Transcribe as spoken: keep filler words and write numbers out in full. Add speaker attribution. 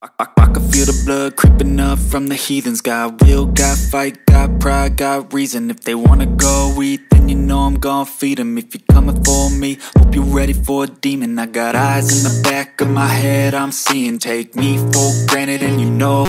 Speaker 1: I, I can feel the blood creeping up from the heathens. Got will, got fight, got pride, got reason. If they wanna go eat, then you know I'm gon' feed them. If you're coming for me, hope you're ready for a demon. I got eyes in the back of my head, I'm seeing. Take me for granted and you know